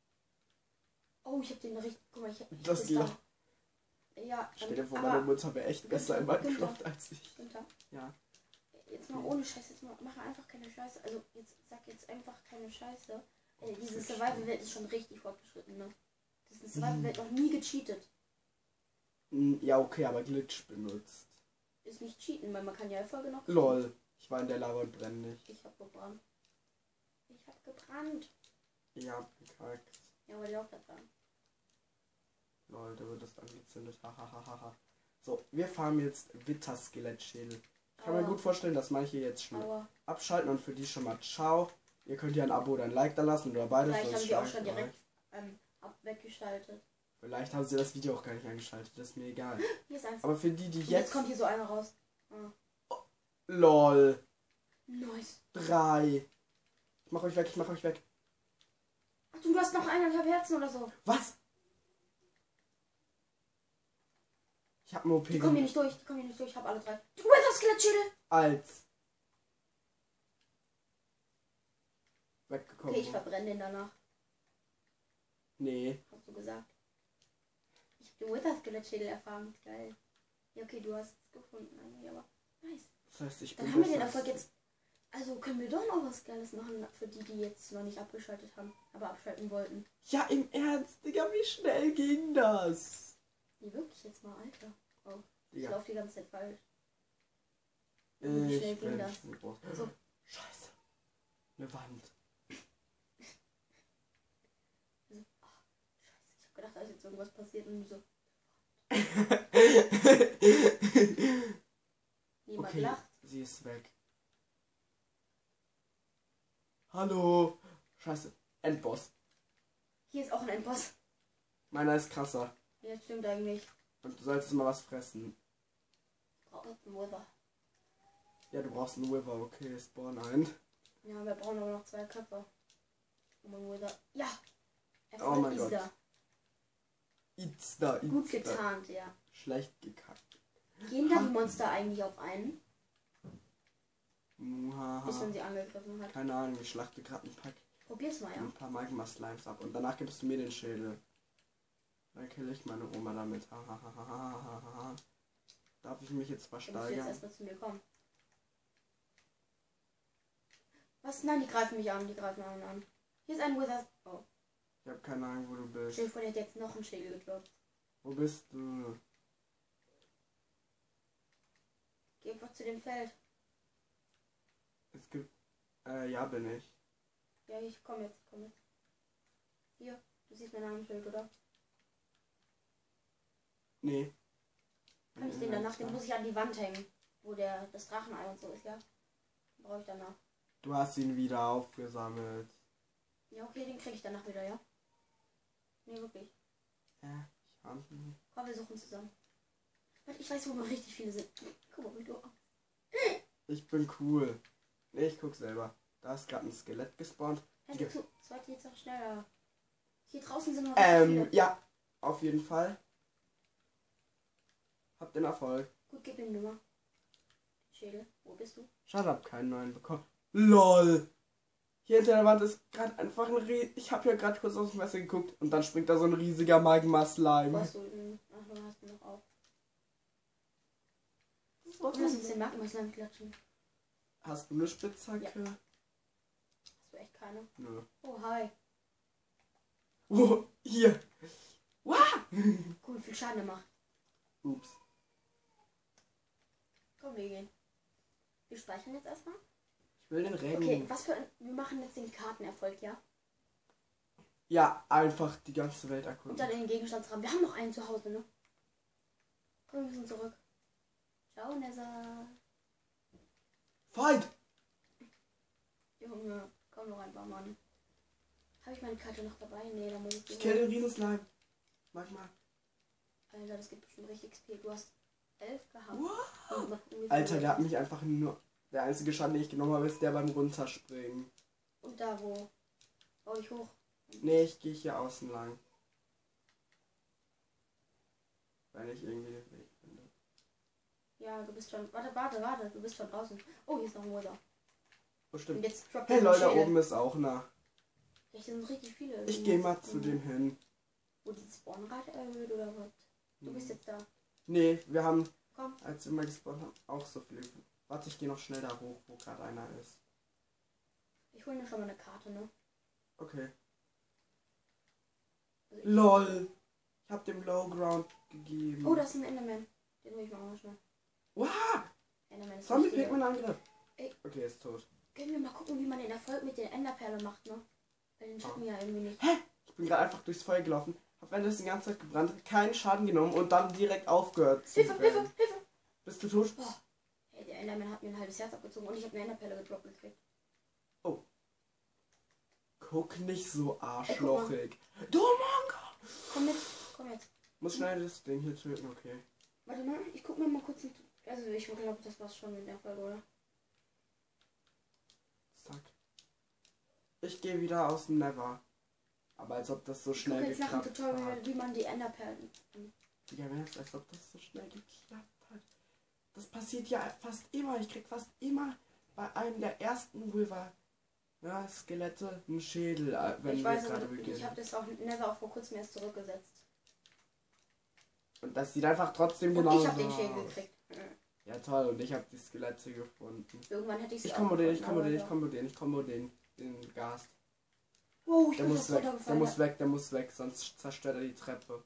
Oh, ich hab den richtig. Guck mal, ich hab. Das geht doch. Ja, Stell dir vor, aber- meine Mutter wäre echt besser in Günther, Minecraft Günther. als ich. Günther, Ja. jetzt mal ohne Scheiße, jetzt mal, mach einfach keine Scheiße. Also jetzt sag jetzt einfach keine Scheiße. Ey, diese wird Survival-Welt ist schon richtig fortgeschritten, ne? Das ist eine Survival-Welt noch nie gecheatet. Hm, Ja, okay, aber Glitch benutzt. Ist nicht cheaten, weil man kann ja Erfolge noch. Lol. Ich war in der Lava und brenne nicht. Ich hab gebrannt. Ich hab gebrannt. Ja, gekackt. Ja, weil die auch da dran. Lol, da wird das angezündet. Hahaha. So, wir farmen jetzt Witter-Skelett-Schädel. Ich kann mir Aua. gut vorstellen, dass manche jetzt schnell Aber abschalten und für die schon mal ciao. Ihr könnt ja ein Abo oder ein Like da lassen oder beides. vielleicht sonst haben die auch schreibt schon euch. direkt ähm, ab weggeschaltet. Vielleicht haben sie das Video auch gar nicht eingeschaltet, das ist mir egal. Hier ist eins. Aber für die, die Und jetzt... jetzt kommt hier so einer raus. Ah. Lol. Nice. Drei. Ich mach euch weg, ich mach euch weg. Ach du, du hast noch eineinhalb Herzen oder so. Was? Ich hab nur O P Die kommen hier gemacht. nicht durch, die kommen hier nicht durch. Ich hab alle drei. Du bist das Skelettschädel. Als. Weggekommen. Okay, ich verbrenne den danach. Nee. Hast du gesagt. Ich hab den Wither-Skelettschädel erfahren. Geil. Ja, okay, du hast es gefunden eigentlich, aber nice. Das heißt, ich bin Dann haben wir besser den als Erfolg du. jetzt. Also können wir doch noch was Geiles machen für die, die jetzt noch nicht abgeschaltet haben, aber abschalten wollten. Ja, im Ernst, Digga, wie schnell ging das? Nee, wirklich jetzt mal, Alter. Oh, ich Digga, laufe die ganze Zeit falsch. Wie schnell ich ging bin das? schon groß. So. Scheiße. Eine Wand. Also, ach, scheiße, ich hab gedacht, da ist jetzt irgendwas passiert und so. Niemand Okay, lacht. sie ist weg. Hallo. Scheiße. Endboss. Hier ist auch ein Endboss. Meiner ist krasser. Ja, stimmt eigentlich. Und du solltest mal was fressen. Braucht einen Wither. Ja, du brauchst einen Wither. Okay, spawn ein. Ja, wir brauchen aber noch zwei Köpfe. Um einen Wither. Ja! Oh Erfolg mein ist Gott. da. It's da, it's Gut da. getarnt, ja. Schlecht gekackt. Gehen da die Monster eigentlich auf einen, bis man Muhaha. sie angegriffen hat? Keine Ahnung, ich schlachte gerade ein Pack. Probier's mal, ja. Ein paar Magma-Slimes ab und danach gibst du mir den Schädel. Dann kill ich meine Oma damit. Hahaha. Darf ich mich jetzt Da musst du jetzt versteigern? erstmal zu mir kommen. Was? Nein, die greifen mich an, die greifen einen an. Hier ist ein Wither. Oh, Ich habe keine Ahnung, wo du bist. stell dir vor, der hat jetzt noch einen Schädel gedroppt. Wo bist du? Geh einfach zu dem Feld. Es gibt... Äh, ja, bin ich. Ja, ich komm jetzt, komm jetzt. Hier, du siehst mein Namensschild, oder? Nee. Kann ich den danach, den muss ich an die Wand hängen, wo der das Drachenei und so ist, ja? Brauche ich danach. Du hast ihn wieder aufgesammelt. Ja, okay, den krieg ich danach wieder, ja? Nee, wirklich. Ja, ich hab ihn. Komm, wir suchen zusammen. Warte, ich weiß, wo noch richtig viele sind. Guck mal, wie du. Ich bin cool. Nee, ich guck selber. Da ist gerade ein Skelett gespawnt. Hey, Die- zu, zwei geht's noch schneller. Hier draußen sind noch richtig Ähm, viele. ja. Auf jeden Fall. Hab den Erfolg. Gut, gib ihm Nummer. Schädel, wo bist du? Schade, hab keinen neuen bekommen. LOL. Hier hinter der Wand ist gerade einfach ein Rie... Ich hab hier gerade kurz aus dem Wasser geguckt und dann springt da so ein riesiger Wo Magma-Slime. hast du ihn? Ach, du hast ihn noch auf. Was Lass uns ist den Magma-Slime klatschen. Hast du eine Spitzhacke? Hast du echt keine? Nö. Oh, hi. Oh, hier. Wow. Cool, viel Schaden gemacht. Ups. Komm, wir gehen. Wir speichern jetzt erstmal. Ich will den Regen. Okay, was für ein... Wir machen jetzt den Kartenerfolg, ja? Ja, einfach die ganze Welt Und erkunden. dann in den Gegenstandsraum. Wir haben noch einen zu Hause, ne? Komm, wir müssen zurück. Ciao, Nessa. Fight! Junge, komm noch ein paar Mann. Habe ich meine Karte noch dabei? Nee, da muss ich die Ich kill den Riesenslime. Manchmal. Alter, das gibt bestimmt richtig X P. Du hast elf gehabt. Wow. Und noch ungefähr- Alter, der hat mich einfach nur... Der einzige Schaden, den ich genommen habe, ist der beim Runterspringen. Und da wo? Bau ich hoch. Nee, ich gehe hier außen lang. Wenn ich irgendwie den Weg finde. Ja, du bist schon. Warte, warte, warte. Du bist schon draußen. Oh, hier ist noch ein Wither. Oh, Und stimmt. jetzt droppt Hey er Leute, den da Schädel. oben ist auch nah. Ja, hier sind richtig viele. Ich gehe mal zu dem hin. Wurde die Spawnrate erhöht oder was? Du bist jetzt da. Nee, wir haben, Komm. als wir mal gespawnt haben, auch so viel. Warte, ich gehe noch schnell da hoch, wo gerade einer ist. Ich hole mir schon mal eine Karte, ne? Okay. Also ich- LOL. Ich hab dem Low Ground gegeben. Oh, das ist ein Enderman. Den hole ich mal mal schnell. Wow! Enderman ist Zombie wichtiger. Pikmin angegriffen. Ey. Okay, ist tot. Können wir mal gucken, wie man den Erfolg mit den Enderperlen macht, ne? Weil den schaffen wir ja irgendwie nicht. Hä? Ich bin gerade einfach durchs Feuer gelaufen. Hab währenddessen die ganze Zeit gebrannt, keinen Schaden genommen und dann direkt aufgehört zu Hilfe, Hilfe, rennen. Hilfe! Bist du tot? Hey, der Enderman hat mir ein halbes Herz abgezogen und ich habe eine Enderperle gedroppt gekriegt. Guck nicht so arschlochig. Du Mongo! Komm mit, komm jetzt. Muss schnell das Ding hier töten, okay. Warte mal, ich guck mir mal kurz. Ein, also ich glaube, das war's schon mit der Folge, oder? Zack. Ich gehe wieder aus dem Never. Aber als ob das so Ich guck schnell jetzt nach dem geklappt Tutorial, hat. wie man die Enderperlen. Digga, wenn es als ob das so schnell geklappt hat. Das passiert ja fast immer. Ich krieg fast immer bei einem der ersten Wither, ja, Skelette, einen Schädel, äh, wenn Ich wir weiß, gerade aber ich beginnen. habe das auch Nether auch vor kurzem erst zurückgesetzt. Und das sieht einfach trotzdem Und genauso ich habe den Schädel aus. gekriegt. Ja toll, und ich habe die Skelette gefunden. Irgendwann hätte ich sie Ich auch kombo den, ich gefunden, kombo den, aber ich ja. kombo den, ich kombo den, den Gast. Wow, ich Der bin muss fast weg, der runtergefallen. muss weg, der muss weg, sonst zerstört er die Treppe.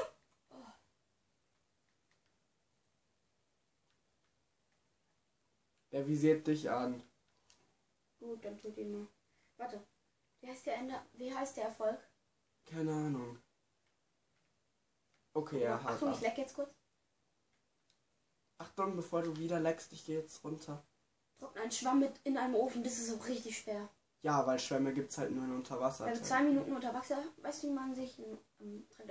Der visiert dich an. Gut, dann tut ihn mal. Warte. Wie heißt der Ender? Wie heißt der Erfolg? Keine Ahnung. Okay, er hat Achtung, ich ab. leck jetzt kurz. Achtung, bevor du wieder leckst, ich gehe jetzt runter. Trockne einen Schwamm mit in einem Ofen, das ist auch richtig schwer. Ja, weil Schwämme gibt's halt nur in Unterwasser. Also zwei Minuten unter Wasser, weißt du, wie man sich ein, ein